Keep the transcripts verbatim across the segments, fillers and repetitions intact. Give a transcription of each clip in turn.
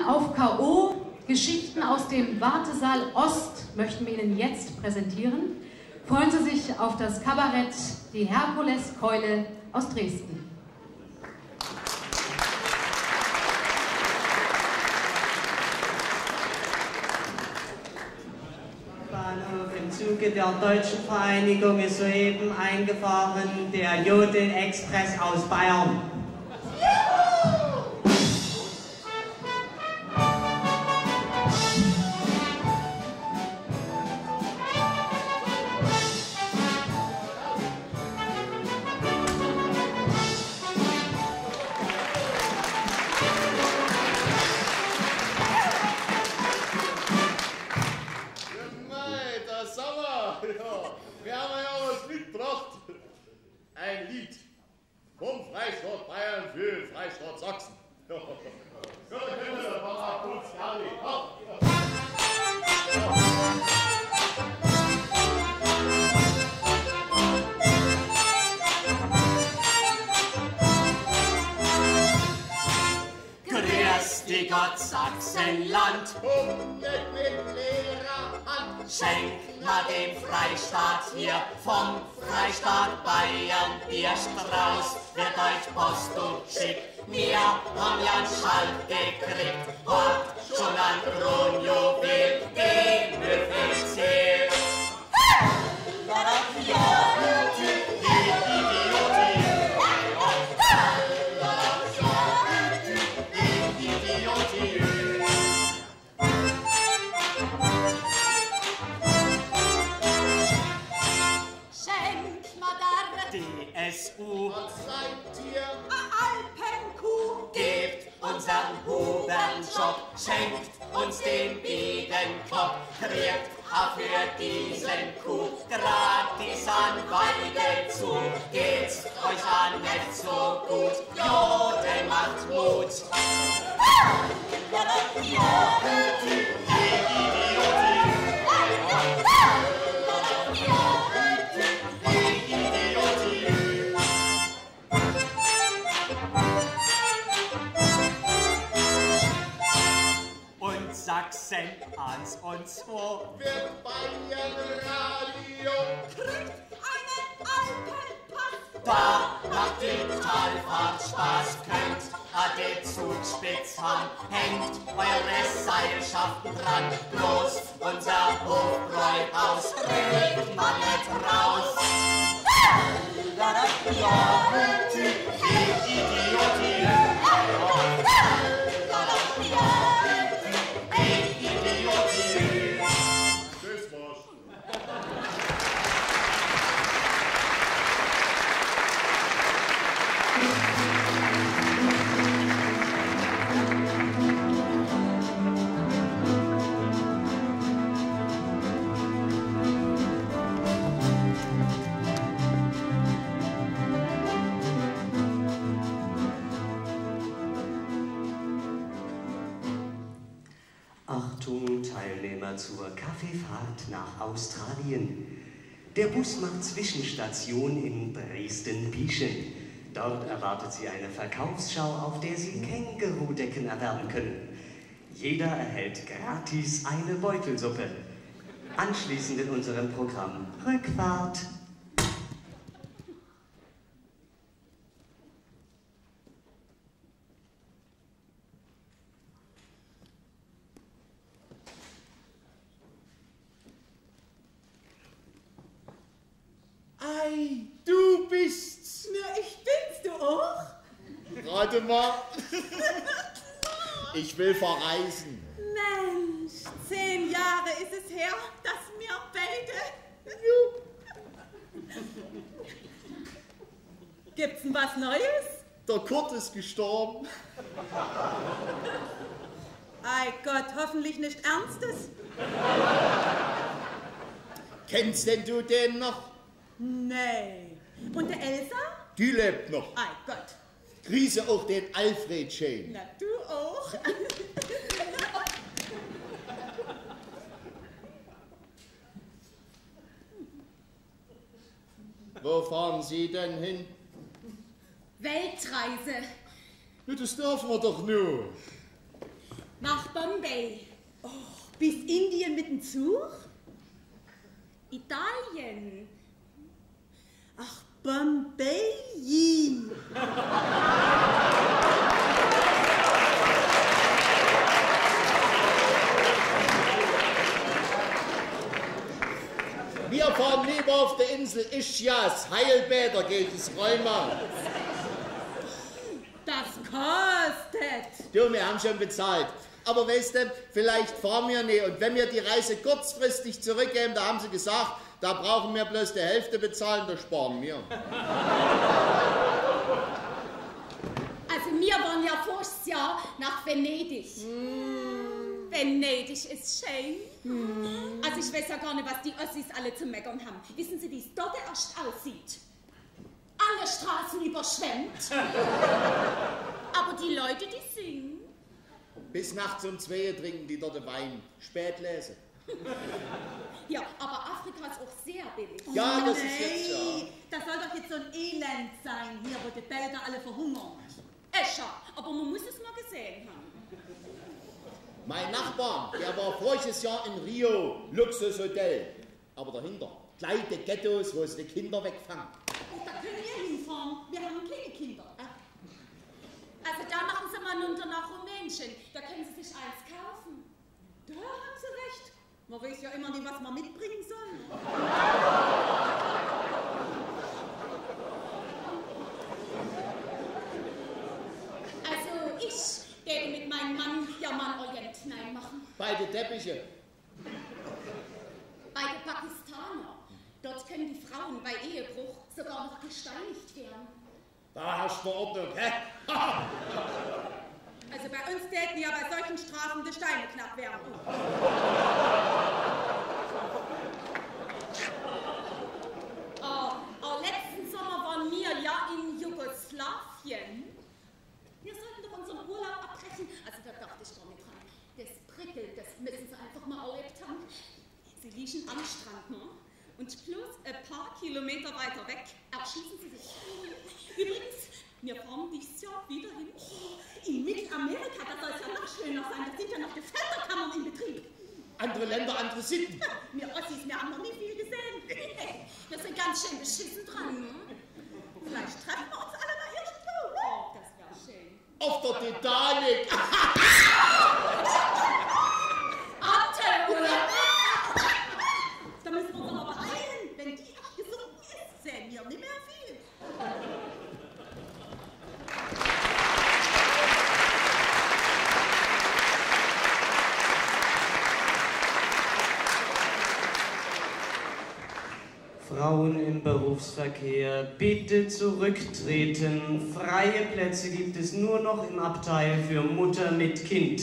auf K O, Geschichten aus dem Wartesaal Ost möchten wir Ihnen jetzt präsentieren. Freuen Sie sich auf das Kabarett Die Herkuleskeule aus Dresden. Im Zuge der Deutschen Vereinigung ist soeben eingefahren der Jodel-Express aus Bayern. Ein Lied vom Freistaat Bayern für Freistaat Sachsen. Ja, da können wir mal kurz herlegen. Grüß dich Gott, Sachsenland, Und mit leerer Hand schenk mal dem Freistaat hier vom Freistaat Bayern Bierstrauß, wird euch Post und schickt. Wir haben ja einen Schall gekriegt, habt schon ein Kronjuwel, den Würfel zählt. D S U, was seid ihr? A Alpenkuh, gebt unseren Hurenjob, schenkt uns den Biedenkopf, kriegt auch für diesen Kuh gratis an Weide zu. Geht's euch an nicht so gut, Jode macht Mut. Sachsen eins und zwei. Wird Bayern Radio Kriegt einen Alpenpass. Da macht die Talfahrt Spaß. Könnt an den Zugspitz haben, hängt eure Seilschaften dran. Bloß unser Hofbräuhaus kriegt man nicht raus. Idiotie. Achtung, Teilnehmer zur Kaffeefahrt nach Australien. Der Bus macht Zwischenstation in Dresden-Bieschen. Dort erwartet Sie eine Verkaufsschau, auf der Sie Kängurudecken erwerben können. Jeder erhält gratis eine Beutelsuppe. Anschließend in unserem Programm Rückfahrt. Ei, du bist's. Na, ich bin's, du auch. Rate mal. Ich will verreisen. Mensch, zehn Jahre ist es her, dass wir beide... Gibt's denn was Neues? Der Kurt ist gestorben. Ei Gott, hoffentlich nicht Ernstes. Kennst denn du den noch? Nee. Und der Elsa? Die lebt noch. Ei Gott. Grüße auch den Alfred Shane. Na, du auch. Wo fahren Sie denn hin? Weltreise. Das dürfen wir doch nur. Nach Bombay. Oh, bis Indien mit dem Zug? Italien. Ach, Bombay. Wir fahren lieber auf der Insel Ischyas. Heilbäder gilt das Rheuma. Das kostet. Du, wir haben schon bezahlt. Aber weißt du, vielleicht fahren wir nicht. Und wenn wir die Reise kurzfristig zurückgeben, da haben sie gesagt, da brauchen wir bloß die Hälfte bezahlen, da sparen wir. Also wir wollen ja voriges Jahr nach Venedig. Mm. Venedig ist schön. Mm. Also ich weiß ja gar nicht, was die Ossis alle zu meckern haben. Wissen Sie, wie es dort erst aussieht? Alle Straßen überschwemmt. Aber die Leute, die singen. Bis nachts um zwei trinken die dort Wein. Spät lesen. Ja, aber Afrika ist auch sehr billig. Ja, oh, das nee. ist jetzt ja. Das soll doch jetzt so ein Elend sein, hier, wo die Belgier alle verhungern. Escher, aber man muss es mal gesehen haben. Mein Nachbar, der war voriges Jahr in Rio, Luxushotel. Aber dahinter, kleine Ghettos, wo sie die Kinder wegfangen. Und da können wir hinfahren. Wir haben keine Kinder. Also da machen Sie mal runter nach Rumänien. Da können Sie sich eins kaufen. Da haben Sie recht. Man weiß ja immer nicht, was man mitbringen soll. Also ich werde mit meinem Mann ja mal Orient hinein machen. Beide Teppiche. Beide Pakistaner. Dort können die Frauen bei Ehebruch sogar noch gesteinigt werden. Da hast du Ordnung, hä? Also bei uns täten ja bei solchen Strafen die Steine knapp werden. Oh, oh, letzten Sommer waren wir ja in Jugoslawien. Wir sollten doch unseren Urlaub abbrechen. Also da dachte ich doch nicht dran. Das prickelt, das müssen Sie einfach mal erlebt haben. Sie liegen am Strand, ne? Und bloß ein paar Kilometer weiter weg erschießen sie sich. Übrigens, wir fahren dieses Jahr wieder hin. Oh, in Mittelamerika, da soll es ja noch schöner sein. Da sind ja noch die Felderkammern in Betrieb. Andere Länder, andere Sitten. Wir Ossis, wir haben noch nie viel gesehen. Wir sind ganz schön beschissen dran. Ne? Vielleicht treffen wir uns alle mal irgendwo. Oh, das wäre schön. Auf der Titanic. Abteilung. Da müssen wir uns aber beeilen. Wenn die abgesunken ist, sehen wir nicht mehr viel. Frauen im Berufsverkehr, bitte zurücktreten. Freie Plätze gibt es nur noch im Abteil für Mutter mit Kind.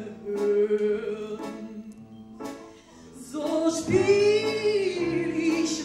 So spiel ich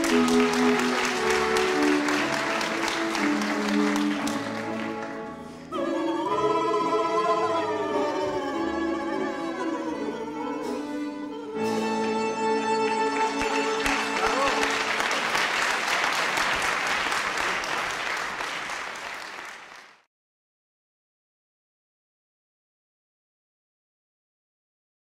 Applaus